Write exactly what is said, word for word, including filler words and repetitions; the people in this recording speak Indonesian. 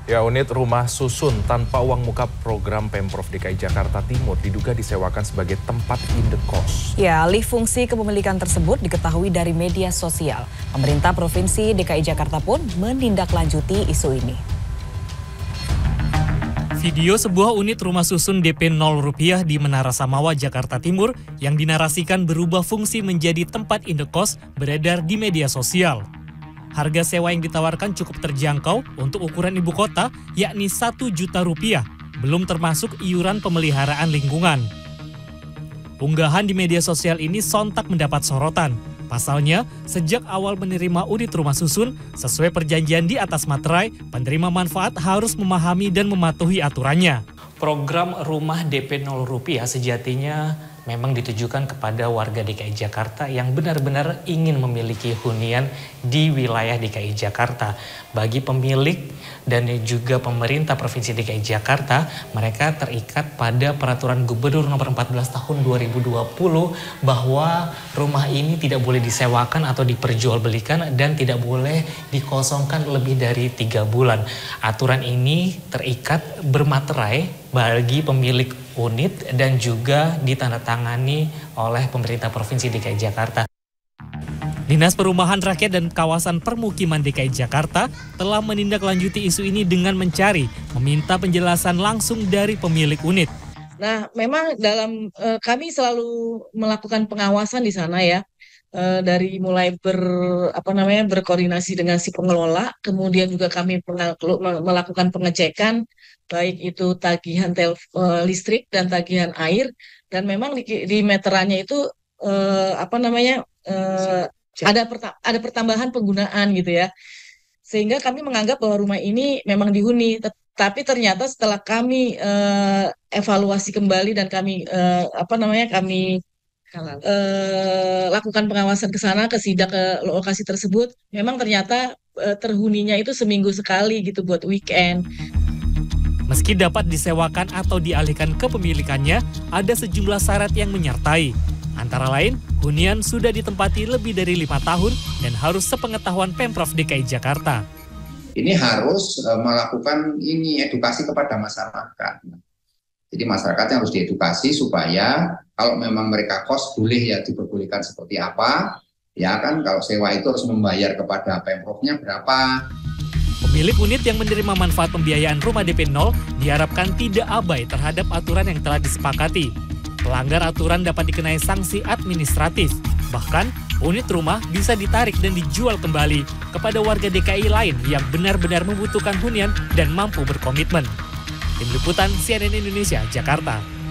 Ya, unit rumah susun tanpa uang muka program Pemprov D K I Jakarta Timur diduga disewakan sebagai tempat indekos. Ya, alih fungsi kepemilikan tersebut diketahui dari media sosial. Pemerintah Provinsi D K I Jakarta pun menindaklanjuti isu ini. Video sebuah unit rumah susun D P nol rupiah di Menara Samawa, Jakarta Timur yang dinarasikan berubah fungsi menjadi tempat indekos beredar di media sosial. Harga sewa yang ditawarkan cukup terjangkau untuk ukuran ibu kota, yakni satu juta rupiah, belum termasuk iuran pemeliharaan lingkungan. Unggahan di media sosial ini sontak mendapat sorotan. Pasalnya, sejak awal menerima unit rumah susun, sesuai perjanjian di atas materai, penerima manfaat harus memahami dan mematuhi aturannya. Program rumah D P nol rupiah sejatinya memang ditujukan kepada warga D K I Jakarta yang benar-benar ingin memiliki hunian di wilayah D K I Jakarta. Bagi pemilik dan juga pemerintah Provinsi D K I Jakarta, mereka terikat pada Peraturan Gubernur Nomor empat belas Tahun dua ribu dua puluh bahwa rumah ini tidak boleh disewakan atau diperjualbelikan dan tidak boleh dikosongkan lebih dari tiga bulan. Aturan ini terikat bermaterai bagi pemilik unit dan juga ditandatangani oleh pemerintah Provinsi D K I Jakarta. Dinas Perumahan Rakyat dan Kawasan Permukiman D K I Jakarta telah menindaklanjuti isu ini dengan mencari, meminta penjelasan langsung dari pemilik unit. Nah, memang dalam eh, kami selalu melakukan pengawasan di sana ya, eh, dari mulai ber apa namanya berkoordinasi dengan si pengelola, kemudian juga kami pernah melakukan pengecekan baik itu tagihan tel, eh, listrik dan tagihan air, dan memang di, di meterannya itu eh, apa namanya eh, ada perta ada pertambahan penggunaan gitu ya, sehingga kami menganggap bahwa rumah ini memang dihuni. Tapi ternyata setelah kami uh, evaluasi kembali dan kami uh, apa namanya kami uh, lakukan pengawasan ke sana, ke sidak ke lokasi tersebut, memang ternyata uh, terhuninya itu seminggu sekali gitu buat weekend. Meski dapat disewakan atau dialihkan kepemilikannya, ada sejumlah syarat yang menyertai. Antara lain, hunian sudah ditempati lebih dari lima tahun dan harus sepengetahuan Pemprov D K I Jakarta. Ini harus uh, melakukan ini edukasi kepada masyarakat. Jadi masyarakatnya harus diedukasi supaya kalau memang mereka kos boleh ya diperbolehkan seperti apa. Ya kan, kalau sewa itu harus membayar kepada Pemprovnya berapa. Pemilik unit yang menerima manfaat pembiayaan rumah D P nol diharapkan tidak abai terhadap aturan yang telah disepakati. Pelanggar aturan dapat dikenai sanksi administratif. Bahkan, unit rumah bisa ditarik dan dijual kembali kepada warga D K I lain yang benar-benar membutuhkan hunian dan mampu berkomitmen. Tim Liputan C N N Indonesia, Jakarta.